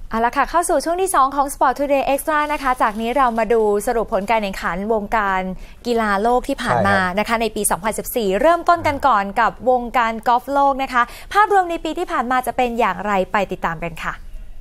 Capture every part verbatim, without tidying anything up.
เอาละค่ะเข้าสู่ช่วงที่สองของ Sport Today Extra นะคะจากนี้เรามาดูสรุปผลการแข่งขันวงการกีฬาโลกที่ผ่านมานะคะในปี สองพันสิบสี่ เริ่มต้นกันก่อนกับวงการกอล์ฟโลกนะคะภาพรวมในปีที่ผ่านมาจะเป็นอย่างไรไปติดตามกันค่ะ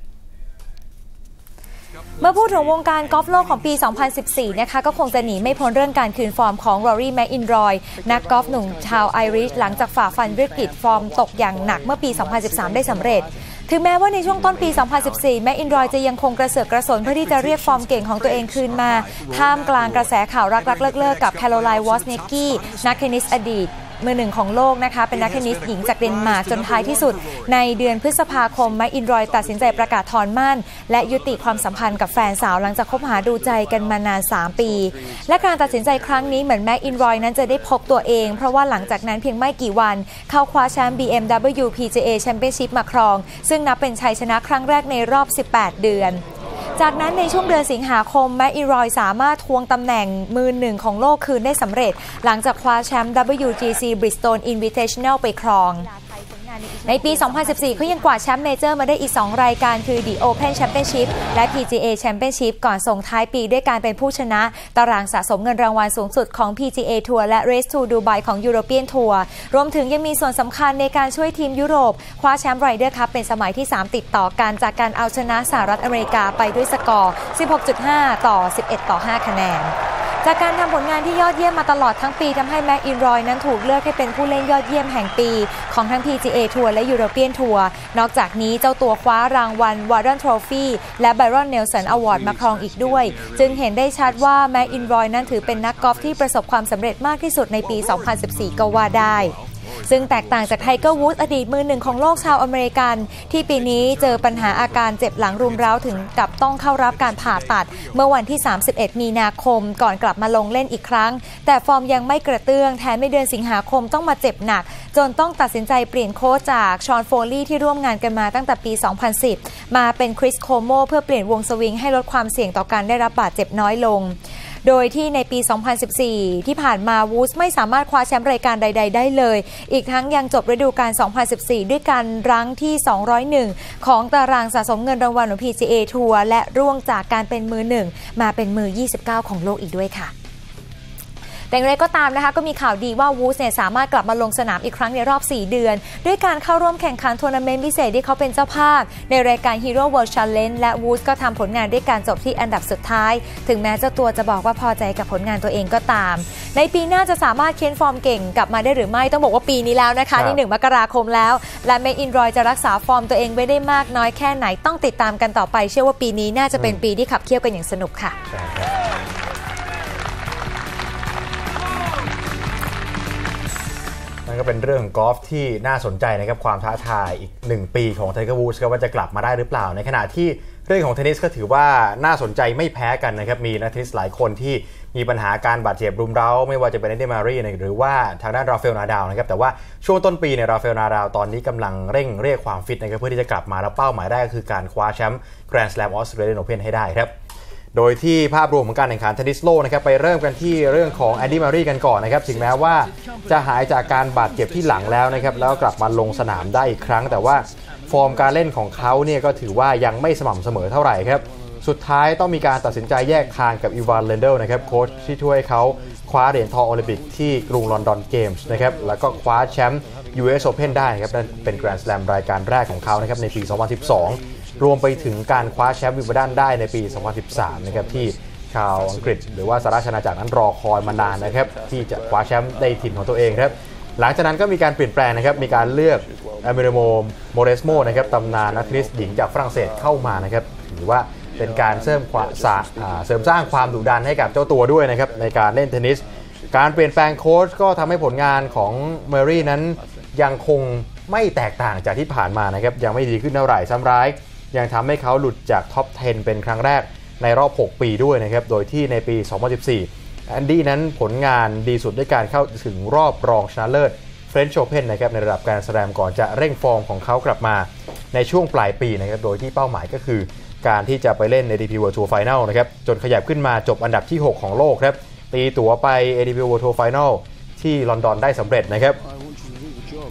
เมื่อพูดถึงวงการกอล์ฟโลกของปี สองพันสิบสี่ นะคะก็คงจะหนีไม่พ้นเรื่องการคืนฟอร์มของ Rory McIlroy นักกอล์ฟหนุ่มชาวไอริชหลังจากฝ่าฟันวิกฤตฟอร์มตกอย่างหนักเมื่อปี สองพันสิบสาม ได้สำเร็จถึงแม้ว่าในช่วงต้นปี สองพันสิบสี่ แมคอินรอยจะยังคงกระเสือกกระสนเพื่อที่จะเรียกฟอร์มเก่งของตัวเองคืนมาท่ามกลางกระแสข่าวรักๆเลิกๆกับแคโรไลน์วอสเนกกี้นักเทนนิสอดีตมือหนึ่งของโลกนะคะเป็นนักเทนนิสหญิงจากเดนมาร์กจนท้ายที่สุดในเดือนพฤษภาคมแมคอินรอยตัดสินใจประกาศถอนมั่นและยุติความสัมพันธ์กับแฟนสาวหลังจากคบหาดูใจกันมานานสามปีและการตัดสินใจครั้งนี้เหมือนแมคอินรอยนั้นจะได้พบตัวเองเพราะว่าหลังจากนั้นเพียงไม่กี่วันเข้าคว้าแชมป์ บี เอ็ม ดับเบิลยู พี จี เอ Championship มาครองซึ่งนับเป็นชัยชนะครั้งแรกในรอบสิบแปดเดือนจากนั้นในช่วงเดือนสิงหาคมแมคอินรอยสามารถทวงตำแหน่งมือหนึ่งของโลกคืนได้สำเร็จหลังจากคว้าแชมป์ ดับเบิลยู จี ซี Bridgestone Invitational ไปครองในปี สองพันสิบสี่ เขายังกวาดแชมป์เมเจอร์มาได้อีกสองรายการคือ The Open Championship และ พี จี เอ Championship ก่อนส่งท้ายปีด้วยการเป็นผู้ชนะตารางสะสมเงินรางวัลสูงสุดของ พี จี เอ Tour และ Race to Dubai ของ European Tour รวมถึงยังมีส่วนสำคัญในการช่วยทีมยุโรปคว้าแชมป์ Ryder Cup เป็นสมัยที่สามติดต่อกันจากการเอาชนะสหรัฐอเมริกาไปด้วยสกอร์ สิบหกจุดห้า ต่อ สิบเอ็ด ต่อ ห้า คะแนนจากการทำผลงานที่ยอดเยี่ยมมาตลอดทั้งปีทำให้แมคอินรอยนั้นถูกเลือกให้เป็นผู้เล่นยอดเยี่ยมแห่งปีของทั้ง พี จี เอ Tour และ European Tour นอกจากนี้เจ้าตัวคว้ารางวัล Warren Trophy และ Byron Nelson Award มาครองอีกด้วยจึงเห็นได้ชัดว่าแมคอินรอยนั้นถือเป็นนักกอล์ฟที่ประสบความสำเร็จมากที่สุดในปี สองพันสิบสี่ ก็ว่าได้ซึ่งแตกต่างจากไทเกอร์วูดส์อดีตมือหนึ่งของโลกชาวอเมริกันที่ปีนี้เจอปัญหาอาการเจ็บหลังรุมเร้าถึงกับต้องเข้ารับการผ่าตัดเมื่อวันที่สามสิบเอ็ดมีนาคมก่อนกลับมาลงเล่นอีกครั้งแต่ฟอร์มยังไม่กระเตื้องแถมในเดือนสิงหาคมต้องมาเจ็บหนักจนต้องตัดสินใจเปลี่ยนโค้ชจากชอนโฟลีที่ร่วมงานกันมาตั้งแต่ปี สองพันสิบ มาเป็นคริสโคโมเพื่อเปลี่ยนวงสวิงให้ลดความเสี่ยงต่อการได้รับบาดเจ็บน้อยลงโดยที่ในปี สองพันสิบสี่ ที่ผ่านมาวูดส์ไม่สามารถคว้าแชมป์รายการใดๆได้เลยอีกทั้งยังจบฤดูกาล สองพันสิบสี่ ด้วยการรั้งที่ สองร้อยเอ็ด ของตารางสะสมเงินรางวัลของ พี จี เอ Tour และร่วงจากการเป็นมือหนึ่งมาเป็นมือ ยี่สิบเก้า ของโลกอีกด้วยค่ะแต่อย่างไรก็ตามนะคะก็มีข่าวดีว่าวูดส์เนี่ยสามารถกลับมาลงสนามอีกครั้งในรอบสี่เดือนด้วยการเข้าร่วมแข่งขันทัวร์นาเมนต์พิเศษที่เขาเป็นเจ้าภาพในรายการ Hero World Challenge และวูดส์ก็ทำผลงานด้วยการจบที่อันดับสุดท้ายถึงแม้เจ้าตัวจะบอกว่าพอใจกับผลงานตัวเองก็ตามในปีหน้าจะสามารถเค้นฟอร์มเก่งกลับมาได้หรือไม่ต้องบอกว่าปีนี้แล้วนะคะนี่หนึ่งมกราคมแล้วและแมคอินรอยจะรักษาฟอร์มตัวเองไว้ได้มากน้อยแค่ไหนต้องติดตามกันต่อไปเชื่อว่าปีนี้น่าจะเป็นปีที่ขับเคี่ยวกันอย่างสนุกค่ะนั่นก็เป็นเรื่องกอล์ฟที่น่าสนใจนะครับความท้าทายอีกหนึ่งปีของไทเกอร์วูดส์ว่าจะกลับมาได้หรือเปล่าในขณะที่เรื่องของเทนนิสก็ถือว่าน่าสนใจไม่แพ้กันนะครับมีนักเทนนิสหลายคนที่มีปัญหาการบาดเจ็บรุมเร้าไม่ว่าจะเป็นเอเดนมารีหรือว่าทางด้านราฟาเอลนาดาลนะครับแต่ว่าช่วงต้นปีเนี่ยราฟาเอลนาดาลตอนนี้กำลังเร่งเรียกความฟิตนะครับเพื่อที่จะกลับมาแล้วเป้าหมายแรกก็คือการคว้าแชมป์แกรนด์สแลมออสเตรเลียนโอเพ่นให้ได้ครับโดยที่ภาพรวมของการแข่งขันเทนนิสโลกนะครับไปเริ่มกันที่เรื่องของแอนดี้มารีกันก่อนนะครับถึงแม้ว่าจะหายจากการบาดเจ็บที่หลังแล้วนะครับแล้วกลับมาลงสนามได้อีกครั้งแต่ว่าฟอร์มการเล่นของเขาเนี่ยก็ถือว่ายังไม่สม่ำเสมอเท่าไหร่ครับสุดท้ายต้องมีการตัดสินใจแยกทางกับอีวานเลนเดลนะครับโค้ชที่ช่วยเขาคว้าเหรียญทองโอลิมปิกที่กรุงลอนดอนเกมส์นะครับแล้วก็คว้าแชมป์ ยู เอส Open ได้ครับนั่นเป็นแกรนด์สแลมรายการแรกของเขานะครับในปี สองพันสิบสองรวมไปถึงการคว้าแชมป์วิมเบิลดันได้ในปี สองพันสิบสาม นะครับที่ชาวอังกฤษหรือว่าสหราชอาณาจักรนั้นรอคอยมานานนะครับที่จะคว้าแชมป์ในถิ่นของตัวเองครับหลังจากนั้นก็มีการเปลี่ยนแปลงนะครับมีการเลือกอเมริโมโมเรสโมนะครับตำนานนักเทนนิสหญิงจากฝรั่งเศสเข้ามานะครับหรือว่าเป็นการเสริมความเสริมสร้างความดุดันให้กับเจ้าตัวด้วยนะครับในการเล่นเทนนิสการเปลี่ยนแปลงโค้ชก็ทำให้ผลงานของเมอรี่นั้นยังคงไม่แตกต่างจากที่ผ่านมานะครับยังไม่ดีขึ้นเท่าไหร่ซ้ำร้ายยังทำให้เขาหลุดจากท็อปสิบเป็นครั้งแรกในรอบหกปีด้วยนะครับโดยที่ในปี สองพันสิบสี่ แอนดี้นั้นผลงานดีสุดด้วยการเข้าถึงรอบรองชนะเลิศเฟรนช์โอเพ่นนะครับในระดับการแสดงก่อนจะเร่งฟอร์มของเขากลับมาในช่วงปลายปีนะครับโดยที่เป้าหมายก็คือการที่จะไปเล่น เอ ที พี World Tour Final นะครับจนขยับขึ้นมาจบอันดับที่หกของโลกครับตีตั๋วไป เอ ที พี World Tour Final ที่ลอนดอนได้สำเร็จนะครับ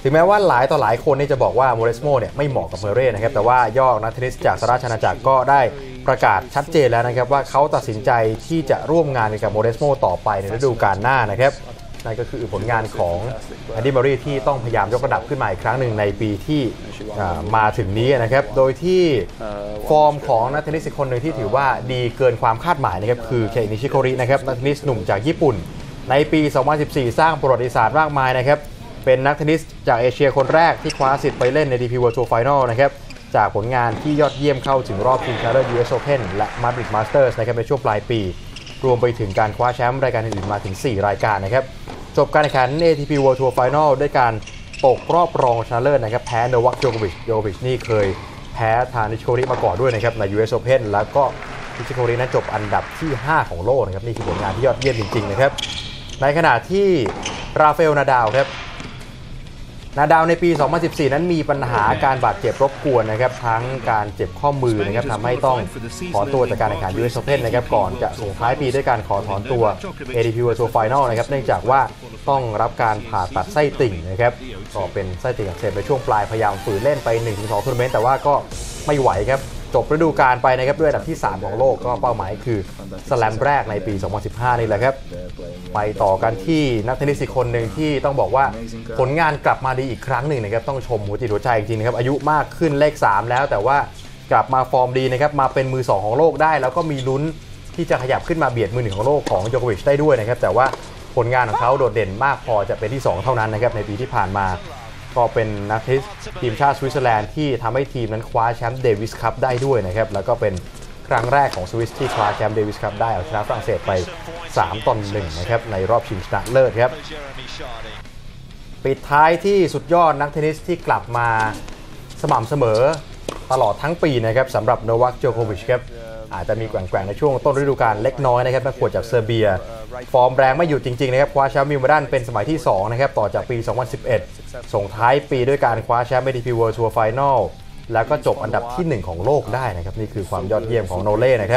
ถึงแม้ว่าหลายต่อหลายคนนี่จะบอกว่าโมเรสโมเนี่ยไม่เหมาะกับเมเร่นะครับแต่ว่ายอดนักเทนนิสจากสหราชอาณาจักรก็ได้ประกาศชัดเจนแล้วนะครับว่าเขาตัดสินใจที่จะร่วมงานกับโมเรสโมต่อไปในฤดูกาลหน้านะครับนั่นก็คือผลงานของแอนดี้ มัรเรย์ที่ต้องพยายามยกระดับขึ้นมาอีกครั้งหนึ่งในปีที่มาถึงนี้นะครับโดยที่ฟอร์มของนักเทนนิสอีกคนหนึ่งที่ถือว่าดีเกินความคาดหมายนะครับคือเคอินิชิโกรินะครับนักเทนนิสหนุ่มจากญี่ปุ่นในปีสองพันสิบสี่สร้างประวัติศาสตร์มากมายนะครับเป็นนักเทนนิสจากเอเชียคนแรกที่คว้าสิทธิ์ไปเล่นใน ดี พี World Tour Final นะครับจากผลงานที่ยอดเยี่ยมเข้าถึงรอบชิงชนะเลิศ ยู เอส Open และ Madrid Masters นะครับในช่วงปลายปีรวมไปถึงการคว้าแชมป์รายการอื่นๆมาถึงสี่รายการนะครับจบการแข่งขัน เอ ที พี World Tour Final ด้วยการตกรอบรองชนะเลิศนะครับแพ้โนวัค โจโควิชโจโควิชนี่เคยแพ้ทางนิชิโกริมาก่อนด้วยนะครับใน ยู เอส Open แล้วก็นิชิโกรินั้นจบอันดับที่ห้าของโลกนะครับนี่คือผลงานที่ยอดเยี่ยมจริงๆนะครับในขณะที่ราฟาเอล นาดาลครับนาดาลในปีสองพันสิบสี่นั้นมีปัญหาการบาดเจ็บรบกวนนะครับทั้งการเจ็บข้อมือนะครับทำให้ต้องขอตัวจากการแข่งขัน ยู เอส Open นะครับก่อนจะส่งท้ายปีด้วยการขอถอนตัว เอ ที พี World Tour Final นะครับเนื่องจากว่าต้องรับการผ่าตัดไส้ติ่งนะครับก็เป็นไส้ติ่งอักเสบในช่วงปลายพยายามฝืนเล่นไป หนึ่งถึงสอง ทัวร์นาเมนต์แต่ว่าก็ไม่ไหวครับจบฤดูกาลไปนะครับด้วยอันดับที่สามของโลกก็เป้าหมายคือสแลมแรกในปีสองพันสิบห้านี่แหละครับไปต่อกันที่นักเทนนิสอีกคนหนึ่งที่ต้องบอกว่าผลงานกลับมาดีอีกครั้งหนึ่งนะครับต้องชมหัวจิตหัวใจจริงๆนะครับอายุมากขึ้นเลขสามแล้วแต่ว่ากลับมาฟอร์มดีนะครับมาเป็นมือสองของโลกได้แล้วก็มีลุ้นที่จะขยับขึ้นมาเบียดมือหนึ่งของโลกของโจโควิชได้ด้วยนะครับแต่ว่าผลงานของเขาโดดเด่นมากพอจะเป็นที่สองเท่านั้นนะครับในปีที่ผ่านมาก็เป็นนักเทนนิสทีมชาติสวิตเซอร์แลนด์ที่ทำให้ทีมนั้นคว้าแชมป์เดวิสคัพได้ด้วยนะครับแล้วก็เป็นครั้งแรกของสวิสที่คว้าแชมป์เดวิสคัพได้เอาชนะฝรั่งเศสไปสามต่อหนึ่งนะครับในรอบชิงชนะเลิศครับปิดท้ายที่สุดยอดนักเทนนิสที่กลับมาสม่ำเสมอตลอดทั้งปีนะครับสำหรับโนวัค โจโควิชครับอาจจะมีแกว่งๆในช่วงต้นฤดูกาลเล็กน้อยนะครับนักขวดจากเซอร์เบียฟอร์มแรงไม่หยุดจริงๆนะครับคว้าแชมป์วิมเบิลดันเป็นสมัยที่สองนะครับต่อจากปีสองพันสิบเอ็ดส่งท้ายปีด้วยการคว้าแชมป์ เอ ที พี World Tour Final แล้วก็จบอันดับที่หนึ่งของโลกได้นะครับนี่คือความยอดเยี่ยมของโนเล่นะครับ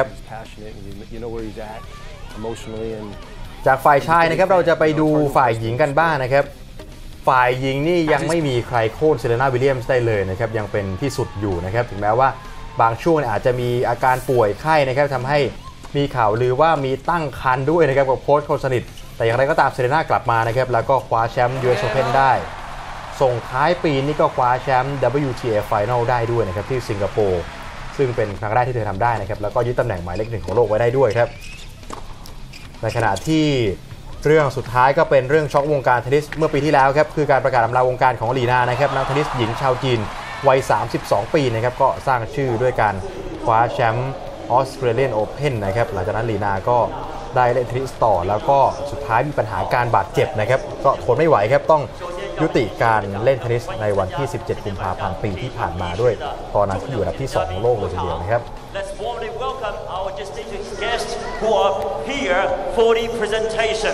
จากฝ่ายชายนะครับเราจะไปดูฝ่ายหญิงกันบ้าง นะครับฝ่ายหญิงนี่ยังไม่มีใครโค่นเซเรนาวิลเลียมส์ได้เลยนะครับยังเป็นที่สุดอยู่นะครับถึงแม้ว่าบางช่วงอาจจะมีอาการป่วยไข้นะครับทำให้มีข่าวลือว่ามีตั้งครรภ์ด้วยนะครับกับโค้ชคนสนิทแต่อย่างไรก็ตามเซเรนากลับมานะครับแล้วก็คว้าแชมป์ ยู เอส Open ได้ส่งท้ายปีนี้ก็คว้าแชมป์ ดับเบิลยู ที เอฟ Final ได้ด้วยนะครับที่สิงคโปร์ซึ่งเป็นครั้งแรกที่เธอทำได้นะครับแล้วก็ยึดตำแหน่งหมายเลขหนึ่งของโลกไว้ได้ด้วยครับในขณะที่เรื่องสุดท้ายก็เป็นเรื่องช็อกวงการเทนนิสเมื่อปีที่แล้วครับคือการประกาศอำลาวงการของลีนานะครับนักเทนนิสหญิงชาวจีนวัยสามสิบสองปีนะครับก็สร้างชื่อด้วยการคว้าแชมป์ออสเตรเลียนโอเพ่นนะครับหลังจากนั้นลีนาก็ได้เล่นเทนนิสต่อแล้วก็สุดท้ายมีปัญหาการบาดเจ็บนะครับก็ทนไม่ไหวครับต้องยุติการเล่นเทนนิสในวันที่สิบเจ็ดกุมภาพันธ์ปีที่ผ่านมาด้วยตอนนั้นที่อยู่อันดับที่สองของโลกเลยทีเดียวนะครับ Let's warmly welcome our distinguished guests who are here for the presentation.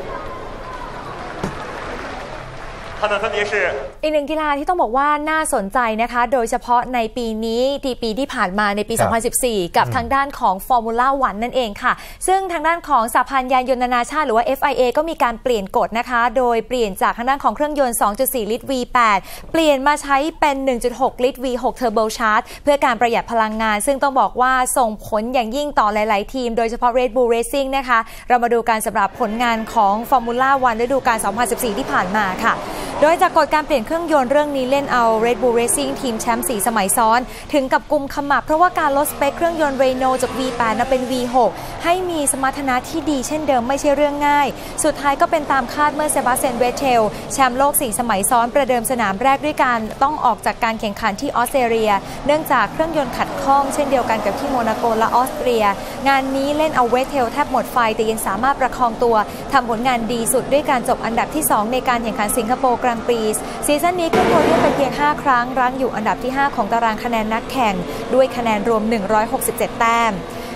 อีกหนึ่งกีฬาที่ต้องบอกว่าน่าสนใจนะคะโดยเฉพาะในปีนี้ที่ปีที่ผ่านมาในปีสองพันสิบสี่กับทางด้านของฟอร์มูล่าวันนั่นเองค่ะซึ่งทางด้านของสหพันธ์ยานยนต์นานาชาติหรือว่า เอฟ ไอ เอ ก็มีการเปลี่ยนกฎนะคะโดยเปลี่ยนจากทางด้านของเครื่องยนต์ สองจุดสี่ ลิตร วี แปด เปลี่ยนมาใช้เป็น หนึ่งจุดหก ลิตร วี หก Turbo Charge เพื่อการประหยัดพลังงานซึ่งต้องบอกว่าส่งผลอย่างยิ่งต่อหลายๆทีมโดยเฉพาะ Red Bull Racing นะคะเรามาดูการสำหรับผลงานของฟอร์มูล่าวันฤดูกาลสองพันสิบสี่ที่ผ่านมาค่ะโดยจากกฎการเปลี่ยนเครื่องยนต์เรื่องนี้เล่นเอา Red Bull Racing ทีมแชมป์สี่สมัยซ้อนถึงกับกุมขมับเพราะว่าการลดสเปคเครื่องยนต์ Renault จาก วี แปด มาเป็น วี หก ให้มีสมรรถนะที่ดีเช่นเดิมไม่ใช่เรื่องง่ายสุดท้ายก็เป็นตามคาดเมื่อเซบาสเตียน เวทเทลแชมป์โลกสี่สมัยซ้อนประเดิมสนามแรกด้วยการต้องออกจากการแข่งขันที่ออสเตรเลียเนื่องจากเครื่องยนต์ขัดข้องเช่นเดียวกันกับที่โมนาโกและออสเตรียงานนี้เล่นเอาเวทเทลแทบหมดไฟแต่ยังสามารถประคองตัวทำผลงานดีสุดด้วยการจบอันดับที่สองในการแข่งขันสิงคโปร์กรังปรีซีซั่นนี้ขึ้นโพเดียมไปเพียงห้าครั้งรั้งอยู่อันดับที่ห้าของตารางคะแนนนักแข่งด้วยคะแนนรวมหนึ่งร้อยหกสิบเจ็ดแต้ม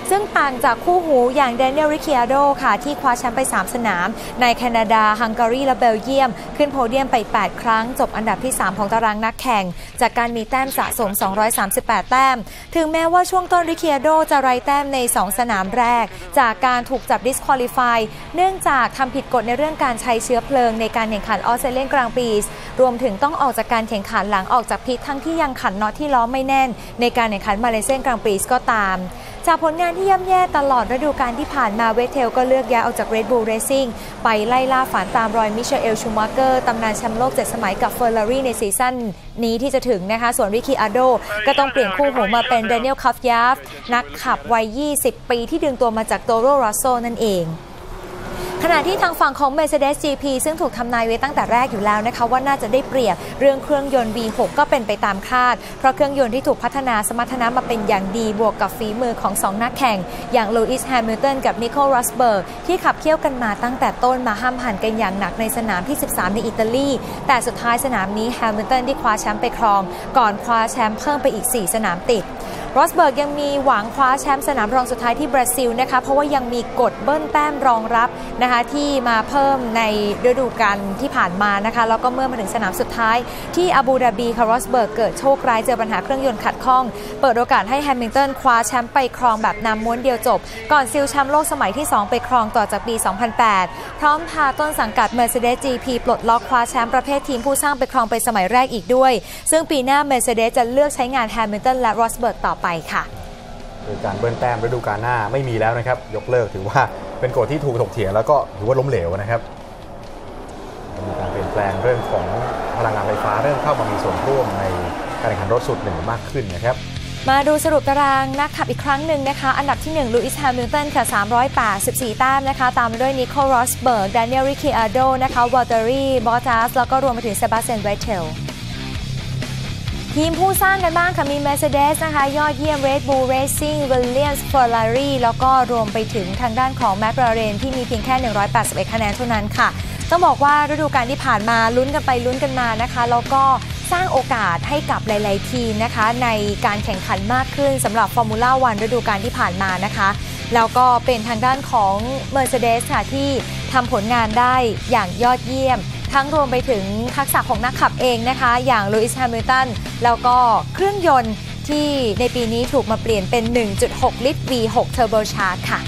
ซึ่งต่างจากคู่หูอย่างแดเนียล ริคคิอาโดค่ะที่คว้าแชมป์ไปสามสนามในแคนาดาฮังการีและเบลเยียมขึ้นโพเดียมไปแปดครั้งจบอันดับที่สามของตารางนักแข่งจากการมีแต้มสะสมสองร้อยสามสิบแปดแต้มถึงแม้ว่าช่วงต้นริคคิอาโดจะไร้แต้มในสองสนามแรกจากการถูกจับ disqualify เนื่องจากทำผิดกฎในเรื่องการใช้เชื้อเพลิงในการแข่งขันออสเตรเลียนกลางปีรวมถึงต้องออกจากการแข่งขันหลังออกจากพิททั้งที่ยังขันน็อตที่ล้อไม่แน่นในการแข่งขันมาเลเซียนกลางปีก็ตามจากผลงานที่ย่ำแย่ตลอดฤดูกาลที่ผ่านมาเวทเทลก็เลือกย้ายออกจาก Red Bull Racing ไปไล่ล่าฝันตามรอยมิเชล ชูมัเกอร์ตำนานแชมป์โลกเจ็ดสมัยกับเฟอร์รารี่ในซีซั่นนี้ที่จะถึงนะคะส่วนริคคิอาโดก็ต้องเปลี่ยนคู่หูมาเป็นแดเนียล คัฟยาฟนักขับวัยยี่สิบปีที่ดึงตัวมาจากโตโร รัสโซนั่นเองขณะที่ทางฝั่งของ Mercedes จี พี ซึ่งถูกทำนายไว้ตั้งแต่แรกอยู่แล้วนะคะว่าน่าจะได้เปรียบเรื่องเครื่องยนต์ วี หก ก็เป็นไปตามคาดเพราะเครื่องยนต์ที่ถูกพัฒนาสมรรถนะมาเป็นอย่างดีบวกกับฝีมือของสองนักแข่งอย่างลูอิส แฮมิลตันกับนิโคล รอสเบิร์กที่ขับเคี่ยวกันมาตั้งแต่ต้นมาห้ามหันกันอย่างหนักในสนามที่สิบสามในอิตาลีแต่สุดท้ายสนามนี้แฮมิลตันได้คว้าแชมป์ไปครองก่อนคว้าแชมป์เพิ่มไปอีกสี่สนามติดรอสเบิร์กยังมีหวังคว้าแชมป์สนามรองสุดท้ายที่บราซิลนะคะเพราะว่ายังมีกฎเบิ้ลแต้มรองรับนะคะที่มาเพิ่มในฤดูกาลที่ผ่านมานะคะแล้วก็เมื่อมาถึงสนามสุดท้ายที่อาบูดาบีค่ะรอสเบิร์กเกิดโชคร้ายเจอปัญหาเครื่องยนต์ขัดข้องเปิดโอกาสให้แฮมิลตันคว้าแชมป์ไปครองแบบนำม้วนเดียวจบก่อนซิลแชมป์โลกสมัยที่สองไปครองต่อจากปีสองพันแปดพร้อมพาต้นสังกัด Mercedes จี พี ปลดล็อกคว้าแชมป์ประเภททีมผู้สร้างไปครองเป็นสมัยแรกอีกด้วยซึ่งปีหน้า Mercedes จะเลือกใช้งานแฮมิลตันและรอสเบิร์กต่อไปค่ะโดยการเบิ้ลแต้มฤดูกาลหน้าไม่มีแล้วนะครับยกเลิกถือว่าเป็นกฎที่ถูกถกเถียงแล้วก็ถือว่าล้มเหลวนะครับมีการเปลี่ยนแปลงเรื่องของพลังงานไฟฟ้าเริ่มเข้ามามีส่วนร่วมในการแข่งขันรถสุดหนึ่งมากขึ้นนะครับมาดูสรุปตารางนักขับอีกครั้งหนึ่งนะคะอันดับที่หนึ่งลูอิส แฮมิลตันค่ะสามร้อยแปดสิบสี่แต้มนะคะตามมาด้วยนิโคล รอสเบิร์กแดเนียล ริคคิอาโดนะคะวอลเตอรี่ บอตตัสแล้วก็รวมไปถึงเซบาสเตียน เวทเทลทีมผู้สร้างกันบ้างค่ะมี Mercedes นะคะยอดเยี่ยม Red Bull Racing Williams Ferrari แล้วก็รวมไปถึงทางด้านของ McLaren ที่มีเพียงแค่หนึ่งร้อยแปดสิบเอ็ดคะแนนเท่านั้นค่ะต้องบอกว่าฤดูกาลที่ผ่านมาลุ้นกันไปลุ้นกันมานะคะแล้วก็สร้างโอกาสให้กับหลายๆทีมนะคะในการแข่งขันมากขึ้นสำหรับ Formula วันฤดูกาลที่ผ่านมานะคะแล้วก็เป็นทางด้านของ Mercedes ค่ะที่ทำผลงานได้อย่างยอดเยี่ยมทั้งรวมไปถึงทักษะของนักขับเองนะคะอย่างลูอิส แฮมิลตันแล้วก็เครื่องยนต์ที่ในปีนี้ถูกมาเปลี่ยนเป็น หนึ่งจุดหก ลิตร วี หก Turbo Charge ค่ะ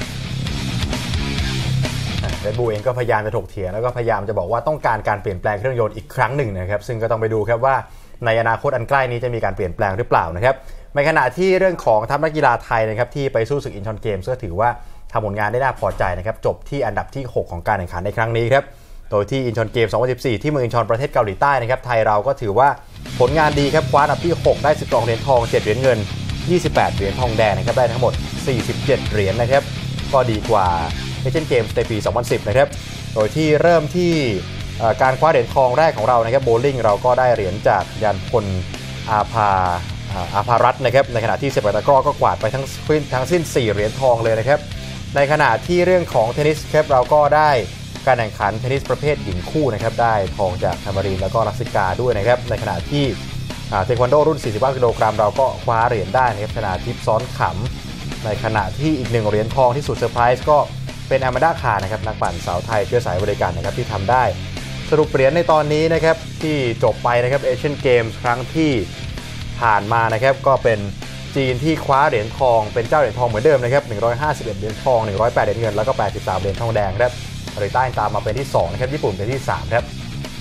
เรดบูลเองก็พยายามจะถกเถียงแล้วก็พยายามจะบอกว่าต้องการการเปลี่ยนแปลงเครื่องยนต์อีกครั้งหนึ่งนะครับซึ่งก็ต้องไปดูครับว่าในอนาคตอันใกล้นี้จะมีการเปลี่ยนแปลงหรือเปล่านะครับในขณะที่เรื่องของทัพนักกีฬาไทยนะครับที่ไปสู้ศึกอินชอนเกมส์ก็ถือว่าทำผลงานได้น่าพอใจนะครับจบที่อันดับที่หกของการแข่งขันในครั้งนี้ครับโดยที่อินชอนเกมสองพันสิบสี่ที่เมืองอินชอนประเทศเกาหลีใต้นะครับไทยเราก็ถือว่าผลงานดีครับคว้าอันดับที่หกได้สิบสองเหรียญทองเจ็ดเหรียญเงินยี่สิบแปดเหรียญทองแดงนะครับได้ทั้งหมดสี่สิบเจ็ดเหรียญนะครับก็ดีกว่าเอเชียนเกมส์ในปีสองพันสิบนะครับโดยที่เริ่มที่การคว้าเหรียญทองแรกของเรานะครับโบว์ลิ่งเราก็ได้เหรียญจากยันพลอาภาอาภารัตน์นะครับในขณะที่เซปัตตะกร้อก็กวาดไปทั้งทั้งสิ้นสี่เหรียญทองเลยนะครับในขณะที่เรื่องของเทนนิสครับเราก็ได้การแข่งขันเทนนิสประเภทหญิงคู่นะครับได้ทองจากธามารีนแล้วก็ลักษิกาด้วยนะครับในขณะที่เทควันโดรุ่นสี่สิบห้ากิโลกรัมเราก็คว้าเหรียญได้นะครับชนะทิพย์ซ้อนขำในขณะที่อีกหนึ่งเหรียญทองที่สุดเซอร์ไพรส์ก็เป็นอามาด้าคานะครับนักปั่นสาวไทยเชื้อสายบริการนะครับที่ทำได้สรุปเหรียญในตอนนี้นะครับที่จบไปนะครับเอเชียนเกมส์ครั้งที่ผ่านมานะครับก็เป็นจีนที่คว้าเหรียญทองเป็นเจ้าเหรียญทองเหมือนเดิมนะครับหนึ่งร้อยห้าสิบเอ็ดเหรียญทองหนึ่งร้อยแปดเหรียญเงินแล้วก็แปดสิบสามเหรียญทองแดงครับเกาหลีใต้ตามมาเป็นที่สองนะครับญี่ปุ่นเป็นที่สามครับ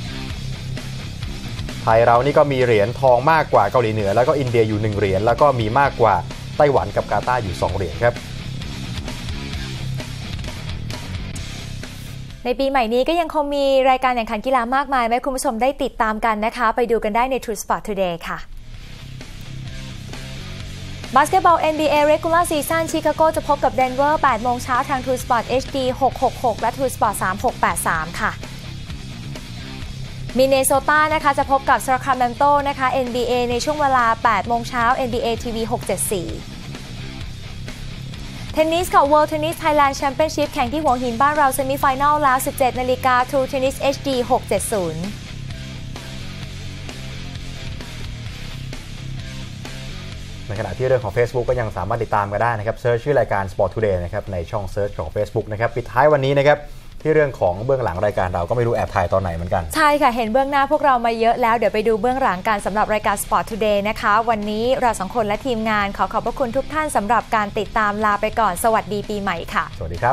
ไทยเรานี่ก็มีเหรียญทองมากกว่าเกาหลีเหนือแล้วก็อินเดียอยู่หนึ่งเหรียญแล้วก็มีมากกว่าไต้หวันกับกาตาร์อยู่สองเหรียญครับในปีใหม่นี้ก็ยังคงมีรายการแข่งขันกีฬามากมายให้คุณผู้ชมได้ติดตามกันนะคะไปดูกันได้ใน True Sport Today ค่ะบาสเกตบอล เอ็น บี เอ Regular Season ชิคาโกจะพบกับเดนเวอร์ แปดโมงเช้าทาง True Sport เอช ดี หกหกหกและ True Sport สามหกแปดสามค่ะมินเนโซตานะคะจะพบกับซาคราเมนโตนะคะ เอ็น บี เอ ในช่วงเวลา แปดโมงเช้า เอ็น บี เอ ที วี หกเจ็ดสี่เทนนิสค่ะ World Tennis Thailand Championship แข่งที่หัวหินบ้านเราเซมิไฟแนลแล้ว สิบเจ็ดนาฬิกา True Tennis เอช ดี หกเจ็ดศูนย์ในขณะที่เรื่องของ Facebook ก็ยังสามารถติดตามกันได้นะครับเซิร์ชชื่อรายการ Sport Today นะครับในช่องเซิร์ชของ Facebook นะครับปิดท้ายวันนี้นะครับที่เรื่องของเบื้องหลังรายการเราก็ไม่รู้แอบถ่ายตอนไหนเหมือนกันใช่ค่ะเห็นเบื้องหน้าพวกเรามาเยอะแล้วเดี๋ยวไปดูเบื้องหลังกันสำหรับรายการ Sport Today นะคะวันนี้เราสองคนและทีมงานขอขอบพระคุณทุกท่านสำหรับการติดตามลาไปก่อนสวัสดีปีใหม่ค่ะสวัสดีครับ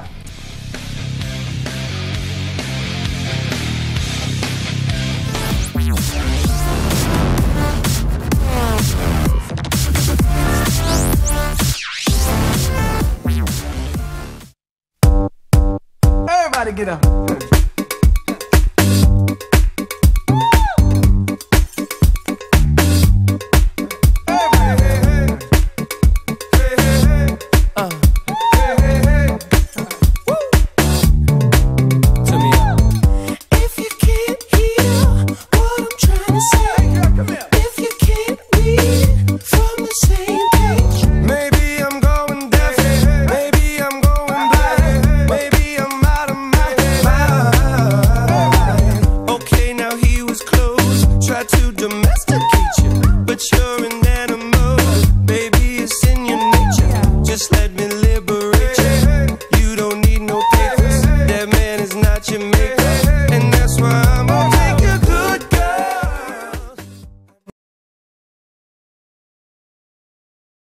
Everybody get up.